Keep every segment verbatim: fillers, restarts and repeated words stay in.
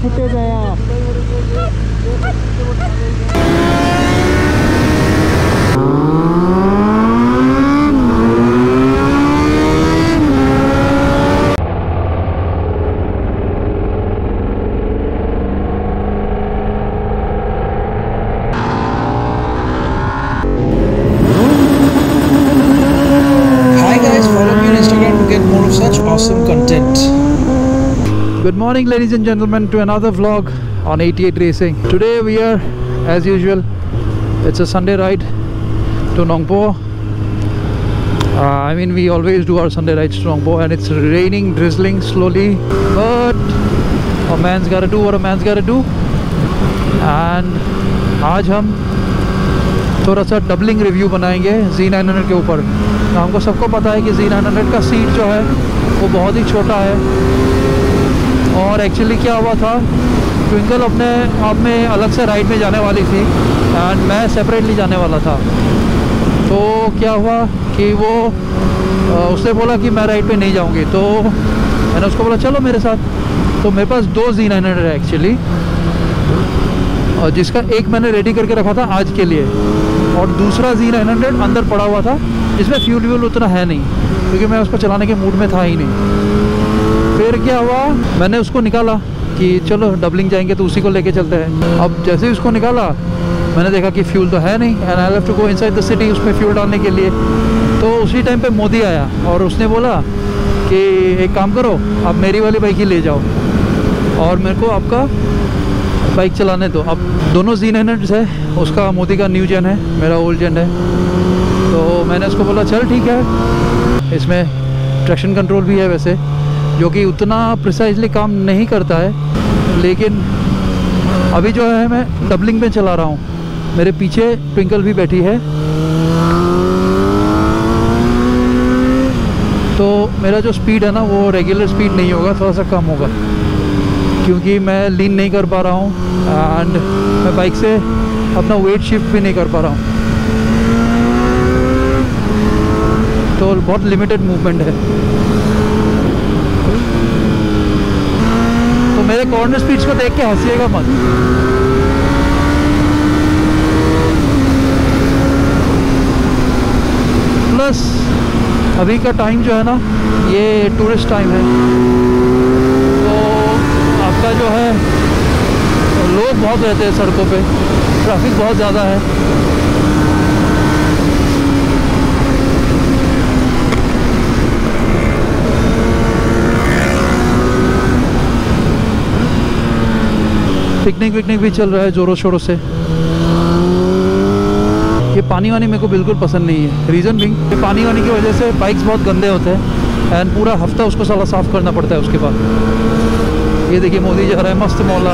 Footage आया। Awesome content. Good morning, ladies and gentlemen, to another vlog on eighty-eight Racing. Today we are, as usual, it's a Sunday ride to Nongpo. uh, I mean, we always do our Sunday rides to Nongpo, and it's raining, drizzling slowly, but a man's gotta do what a man's gotta do. And आज हम थोड़ा सा doubling review बनाएंगे Z nine hundred के ऊपर। तो हमको सबको पता है कि Z नाइन हंड्रेड का सीट जो है वो बहुत ही छोटा है, और एक्चुअली क्या हुआ था, ट्विंकल अपने आप में अलग से राइड में जाने वाली थी एंड मैं सेपरेटली जाने वाला था। तो क्या हुआ कि वो उसने बोला कि मैं राइड पे नहीं जाऊंगी, तो मैंने उसको बोला चलो मेरे साथ। तो मेरे पास दो Z नाइन हंड्रेड है एक्चुअली, और जिसका एक मैंने रेडी करके रखा था आज के लिए, और दूसरा Z नाइन हंड्रेड अंदर पड़ा हुआ था जिसमें फ्यूल व्यूल उतना है नहीं, क्योंकि मैं उसको चलाने के मूड में था ही नहीं। फिर क्या हुआ, मैंने उसको निकाला कि चलो डबलिंग जाएंगे तो उसी को लेके चलते हैं। अब जैसे ही उसको निकाला मैंने देखा कि फ्यूल तो है नहीं, and I have to go inside the city उसमें फ्यूल डालने के लिए। तो उसी टाइम पे मोदी आया और उसने बोला कि एक काम करो, आप मेरी वाली बाइक ही ले जाओ और मेरे को आपका बाइक चलाने दो। अब दोनों Z नाइन हंड्रेड है, उसका मोदी का न्यू जेन है, मेरा ओल्ड जेन है। तो मैंने उसको बोला चल ठीक है, इसमें ट्रैक्शन कंट्रोल भी है वैसे, जो कि उतना प्रिसाइजली काम नहीं करता है, लेकिन अभी जो है मैं डबलिंग में चला रहा हूँ। मेरे पीछे ट्विंकल भी बैठी है, तो मेरा जो स्पीड है ना वो रेगुलर स्पीड नहीं होगा, थोड़ा सा कम होगा, क्योंकि मैं लीन नहीं कर पा रहा हूँ एंड मैं बाइक से अपना वेट शिफ्ट भी नहीं कर पा रहा हूँ, तो बहुत लिमिटेड मूवमेंट है। तो मेरे कॉर्नर स्पीड्स को देख के हंसिएगा मत। प्लस अभी का टाइम जो है ना ये टूरिस्ट टाइम है, तो आपका जो है लोग बहुत रहते हैं सड़कों पे, ट्रैफिक बहुत ज़्यादा है। पिकनिक विकनिक भी चल रहा है ज़ोरों शोरों से। ये पानी वानी मेरे को बिल्कुल पसंद नहीं है, रीज़न बिंग ये पानी वानी की वजह से बाइक्स बहुत गंदे होते हैं एंड पूरा हफ्ता उसको साला साफ़ करना पड़ता है उसके बाद। ये देखिए मोदी जा रहा है मस्त मौला,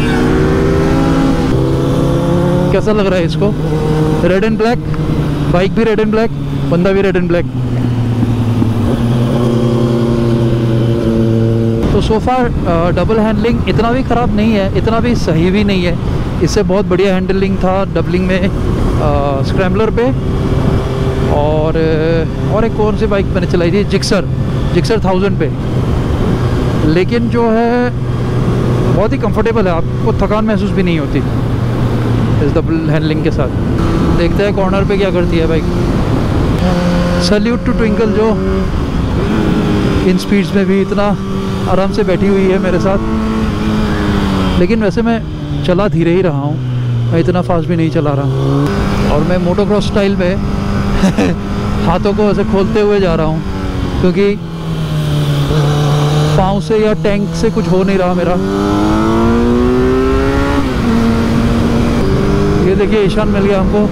कैसा लग रहा है इसको, रेड एंड ब्लैक, बाइक भी रेड एंड ब्लैक, बंदा भी रेड एंड ब्लैक। तो सोफा डबल हैंडलिंग इतना भी ख़राब नहीं है, इतना भी सही भी नहीं है, इससे बहुत बढ़िया हैंडलिंग था डबलिंग में स्क्रैम्बलर पे। और और एक कौन सी बाइक मैंने चलाई थी, जिक्सर जिक्सर थाउजेंड पे, लेकिन जो है बहुत ही कंफर्टेबल है, आपको थकान महसूस भी नहीं होती इस डबल हैंडलिंग के साथ। देखते हैं कॉर्नर पे क्या करती है बाइक। सैल्यूट टू ट्विंकल जो इन स्पीड्स में भी इतना आराम से बैठी हुई है मेरे साथ, लेकिन वैसे मैं चला धीरे ही रहा हूँ, मैं इतना फास्ट भी नहीं चला रहा, और मैं मोटोक्रॉस स्टाइल में हाथों को ऐसे खोलते हुए जा रहा हूँ, क्योंकि पाँव से या टैंक से कुछ हो नहीं रहा मेरा। ये देखिए ईशान मिल गया हमको।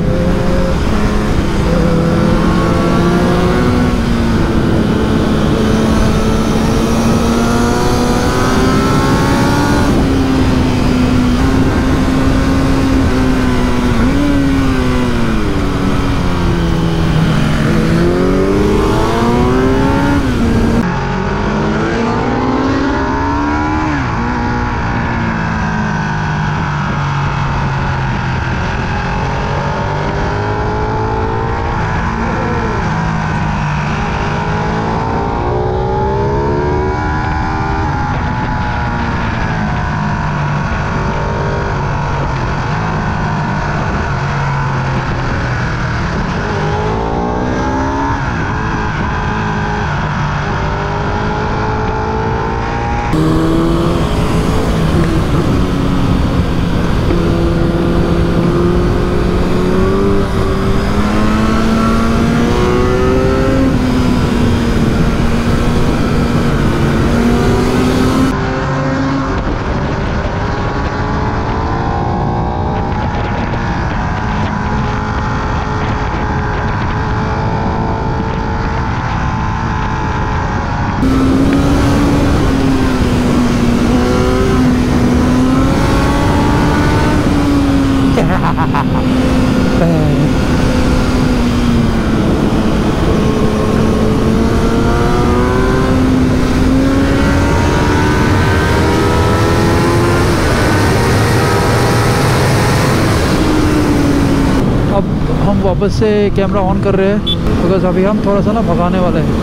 हम वापस से कैमरा ऑन कर रहे हैं बिकॉज अभी हम थोड़ा सा ना भगाने वाले हैं।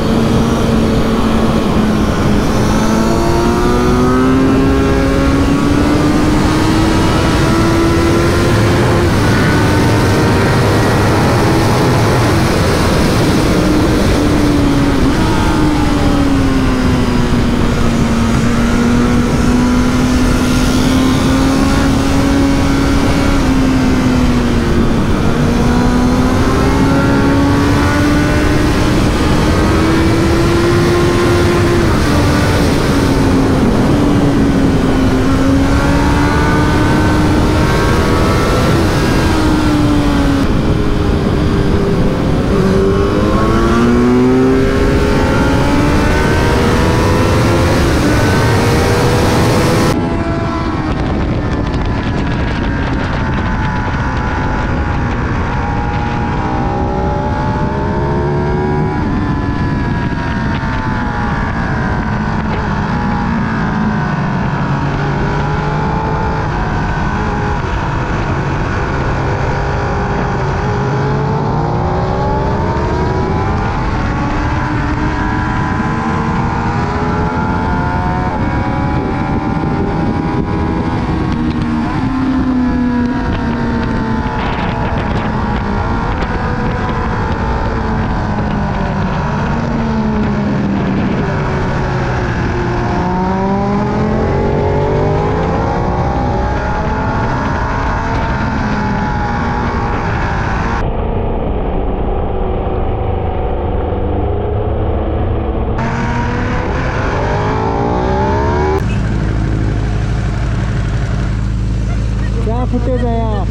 फुटेज है यार।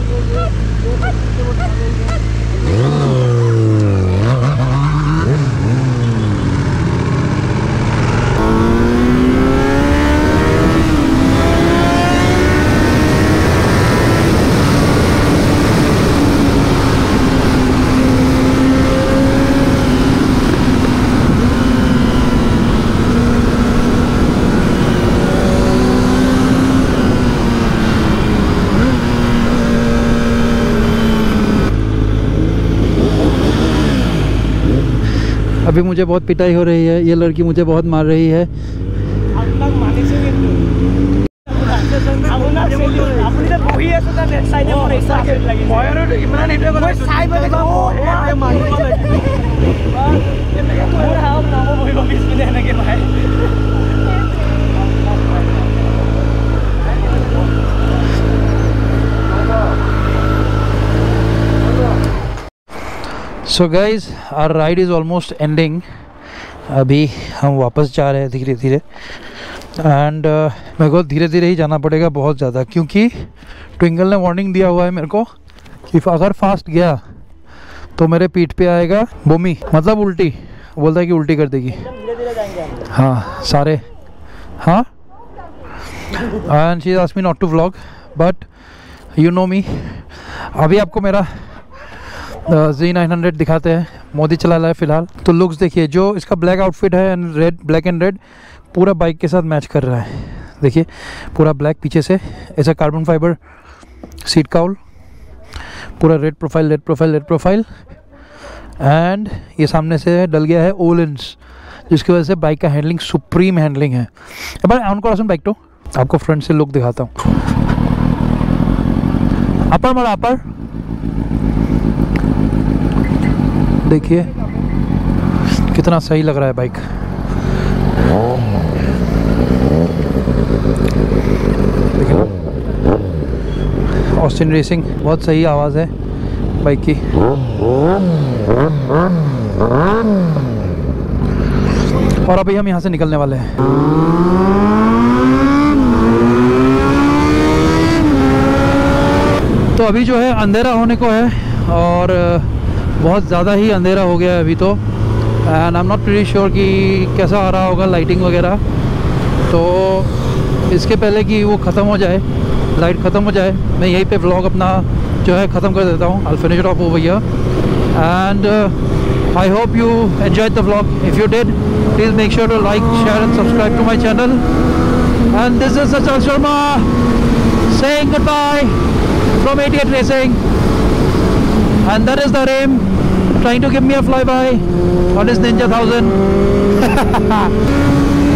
अभी मुझे बहुत पिटाई हो रही है, ये लड़की मुझे बहुत मार रही है। So guys our ride is almost ending. अभी हम वापस जा रहे हैं धीरे धीरे एंड uh, मेरे को धीरे धीरे ही जाना पड़ेगा बहुत ज़्यादा, क्योंकि ट्विंकल ने वार्निंग दिया हुआ है मेरे को कि अगर फास्ट गया तो मेरे पीठ पे आएगा बोमी, मतलब उल्टी। बोलता है कि उल्टी कर देगी। हाँ सारे हाँ and she asked me not to vlog but you know me. अभी आपको मेरा ज़ी नाइन हंड्रेड दिखाते हैं। मोदी चला रहा है फ़िलहाल। तो लुक्स देखिए, जो इसका ब्लैक आउटफिट है and red, black and red पूरा बाइक के साथ मैच कर रहा है। देखिए पूरा ब्लैक पीछे से, ऐसा कार्बन फाइबर सीट काउल, पूरा red profile red profile red profile and ये सामने से डल गया है ओलेंस, जिसकी वजह से बाइक का हैंडलिंग सुप्रीम हैंडलिंग है। अब ऑन करो सुन बाइक, तो आपको फ्रंट से लुक दिखाता हूँ। अपर मारा अपर, देखिए कितना सही लग रहा है बाइक। ऑस्टिन रेसिंग, बहुत सही आवाज़ है बाइक की। और अभी हम यहाँ से निकलने वाले हैं। तो अभी जो है अंधेरा होने को है और बहुत ज़्यादा ही अंधेरा हो गया है अभी तो। And I am not pretty sure कि कैसा आ रहा होगा लाइटिंग वगैरह। तो इसके पहले कि वो ख़त्म हो जाए, लाइट ख़त्म हो जाए, मैं यहीं पे व्लॉग अपना जो है ख़त्म कर देता हूँ। I finish it off over here and I hope you enjoyed the vlog. If you did, please make sure to like, share and subscribe to my channel. And this is Sachal Sharma saying goodbye from eighty-eight Racing, and that is the Ram trying to give me a flyby on his Ninja one thousand.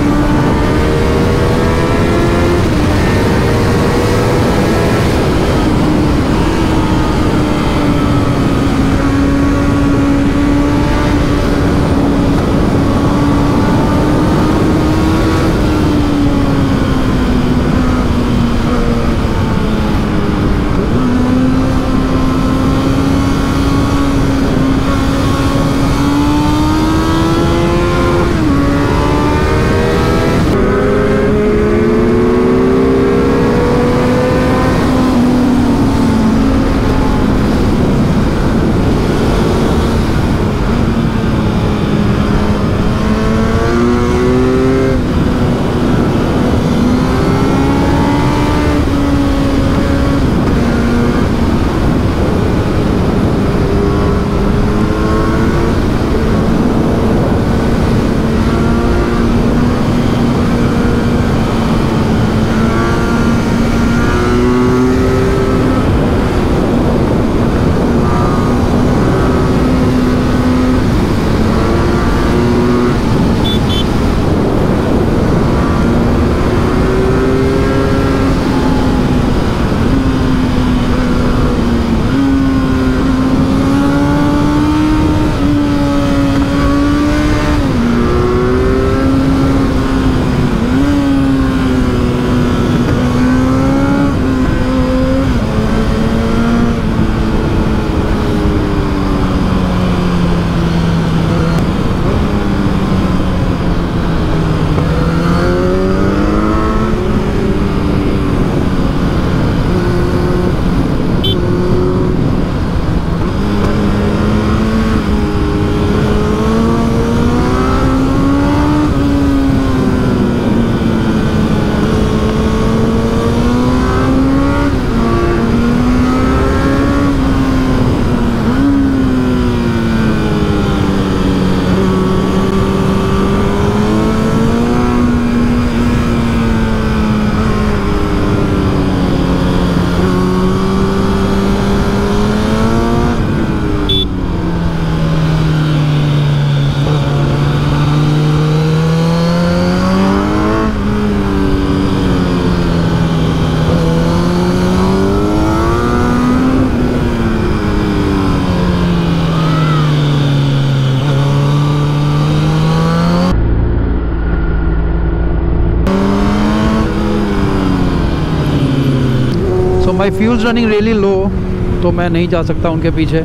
My fuel's running really low, तो मैं नहीं जा सकता उनके पीछे।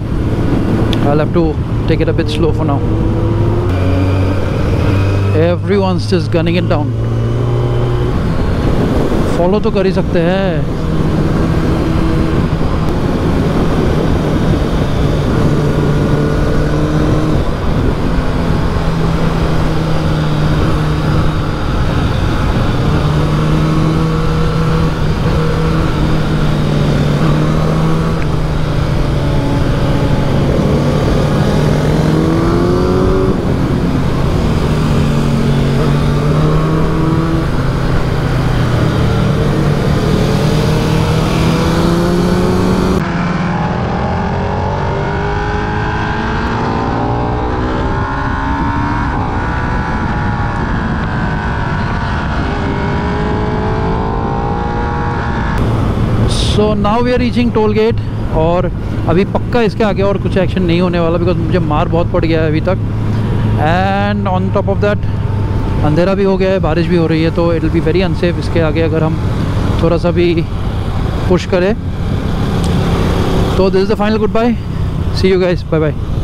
I have to take it a bit slow for now. Everyone's just gunning it down. Follow तो कर ही सकते हैं। So now we are reaching toll gate, और अभी पक्का इसके आगे और कुछ एक्शन नहीं होने वाला, बिकॉज मुझे मार बहुत पड़ गया है अभी तक। And on top of that अंधेरा भी हो गया है, बारिश भी हो रही है, तो it will be very unsafe इसके आगे अगर हम थोड़ा सा भी पुश करें। तो this is the final goodbye, see you guys, bye bye.